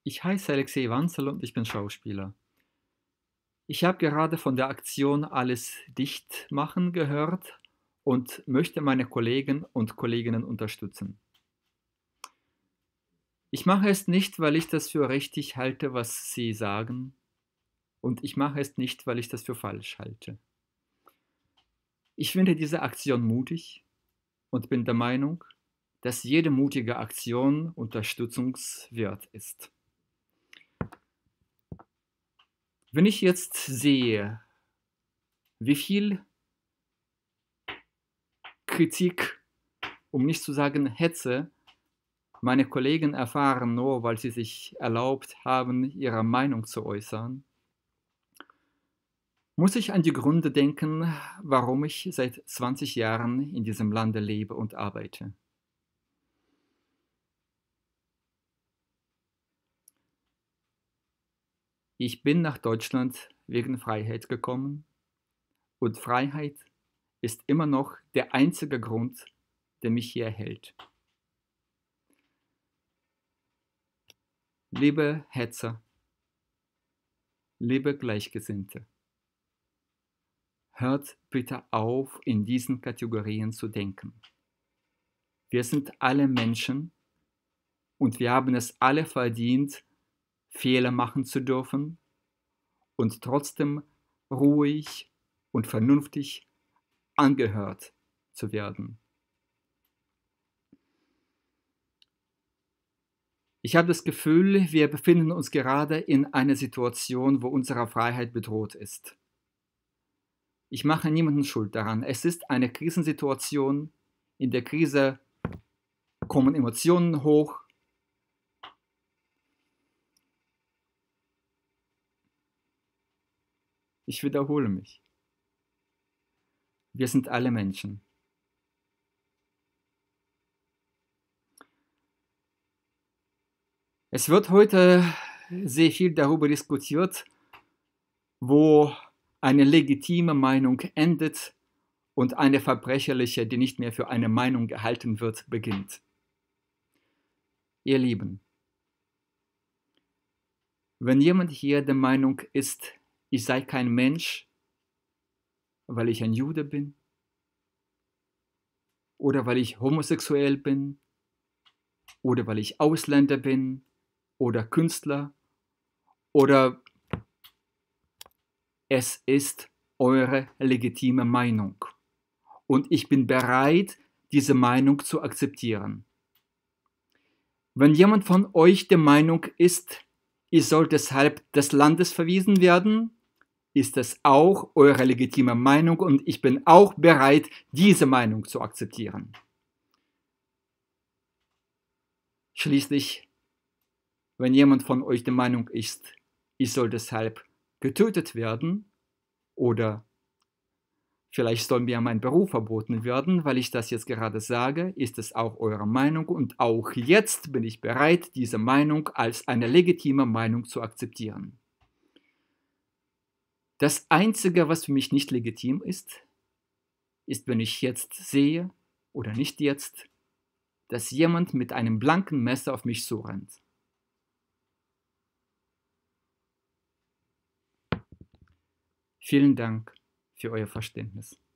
Ich heiße Alexei Wanzel und ich bin Schauspieler. Ich habe gerade von der Aktion Alles dicht machen gehört und möchte meine Kollegen und Kolleginnen unterstützen. Ich mache es nicht, weil ich das für richtig halte, was sie sagen, und ich mache es nicht, weil ich das für falsch halte. Ich finde diese Aktion mutig und bin der Meinung, dass jede mutige Aktion unterstützungswert ist. Wenn ich jetzt sehe, wie viel Kritik, um nicht zu sagen Hetze, meine Kollegen erfahren, nur weil sie sich erlaubt haben, ihre Meinung zu äußern, muss ich an die Gründe denken, warum ich seit 20 Jahren in diesem Lande lebe und arbeite. Ich bin nach Deutschland wegen Freiheit gekommen und Freiheit ist immer noch der einzige Grund, der mich hier hält. Liebe Hetzer, liebe Gleichgesinnte, hört bitte auf, in diesen Kategorien zu denken. Wir sind alle Menschen und wir haben es alle verdient, Fehler machen zu dürfen und trotzdem ruhig und vernünftig angehört zu werden. Ich habe das Gefühl, wir befinden uns gerade in einer Situation, wo unsere Freiheit bedroht ist. Ich mache niemanden schuld daran. Es ist eine Krisensituation. In der Krise kommen Emotionen hoch. Ich wiederhole mich. Wir sind alle Menschen. Es wird heute sehr viel darüber diskutiert, wo eine legitime Meinung endet und eine verbrecherliche, die nicht mehr für eine Meinung gehalten wird, beginnt. Ihr Lieben, wenn jemand hier der Meinung ist, ich sei kein Mensch, weil ich ein Jude bin oder weil ich homosexuell bin oder weil ich Ausländer bin oder Künstler oder es ist eure legitime Meinung und ich bin bereit, diese Meinung zu akzeptieren. Wenn jemand von euch der Meinung ist, ihr sollt deshalb des Landes verwiesen werden, ist es auch eure legitime Meinung und ich bin auch bereit, diese Meinung zu akzeptieren. Schließlich, wenn jemand von euch der Meinung ist, ich soll deshalb getötet werden oder vielleicht soll mir mein Beruf verboten werden, weil ich das jetzt gerade sage, ist es auch eure Meinung und auch jetzt bin ich bereit, diese Meinung als eine legitime Meinung zu akzeptieren. Das Einzige, was für mich nicht legitim ist, wenn ich jetzt sehe, oder nicht jetzt, dass jemand mit einem blanken Messer auf mich zurennt. Vielen Dank für euer Verständnis.